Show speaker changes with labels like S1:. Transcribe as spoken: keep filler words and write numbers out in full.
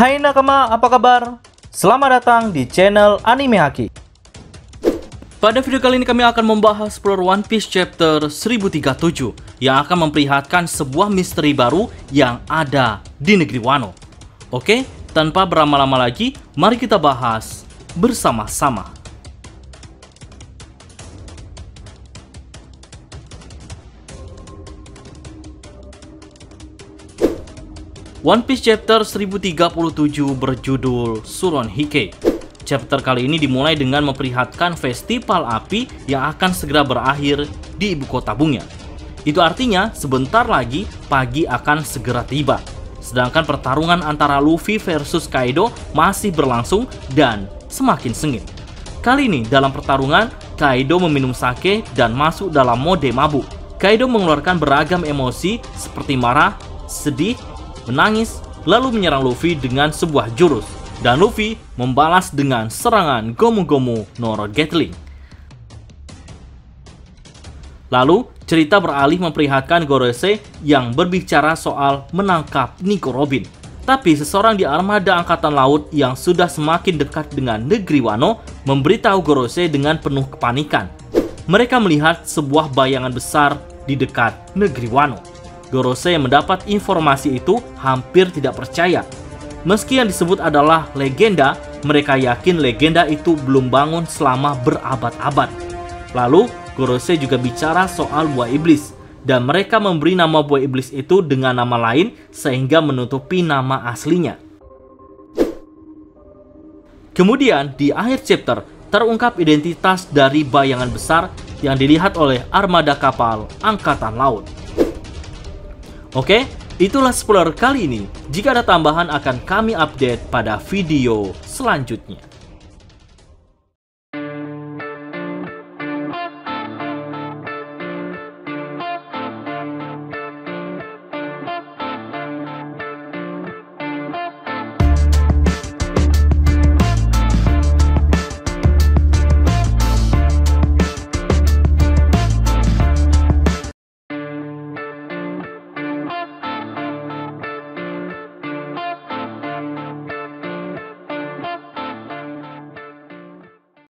S1: Hai nakama, apa kabar? Selamat datang di channel Anime Haki. Pada video kali ini kami akan membahas Explore One Piece Chapter seribu tiga puluh tujuh yang akan memperlihatkan sebuah misteri baru yang ada di negeri Wano. Oke, tanpa berlama-lama lagi, mari kita bahas bersama-sama. One Piece Chapter seribu tiga puluh tujuh berjudul Suron Hike. Chapter kali ini dimulai dengan memperlihatkan festival api yang akan segera berakhir di ibu kota Bungya. Itu artinya sebentar lagi pagi akan segera tiba. Sedangkan pertarungan antara Luffy versus Kaido masih berlangsung dan semakin sengit. Kali ini dalam pertarungan, Kaido meminum sake dan masuk dalam mode mabuk. Kaido mengeluarkan beragam emosi seperti marah, sedih, menangis, lalu menyerang Luffy dengan sebuah jurus. Dan Luffy membalas dengan serangan Gomu Gomu no Gatling. Lalu, cerita beralih memperlihatkan Gorosei yang berbicara soal menangkap Nico Robin. Tapi seseorang di armada angkatan laut yang sudah semakin dekat dengan negeri Wano memberitahu Gorosei dengan penuh kepanikan. Mereka melihat sebuah bayangan besar di dekat negeri Wano. Gorosei yang mendapat informasi itu hampir tidak percaya. Meski yang disebut adalah legenda, mereka yakin legenda itu belum bangun selama berabad-abad. Lalu, Gorosei juga bicara soal buah iblis, dan mereka memberi nama buah iblis itu dengan nama lain sehingga menutupi nama aslinya. Kemudian, di akhir chapter, terungkap identitas dari bayangan besar yang dilihat oleh armada kapal Angkatan Laut. Oke, itulah spoiler kali ini. Jika ada tambahan akan kami update pada video selanjutnya.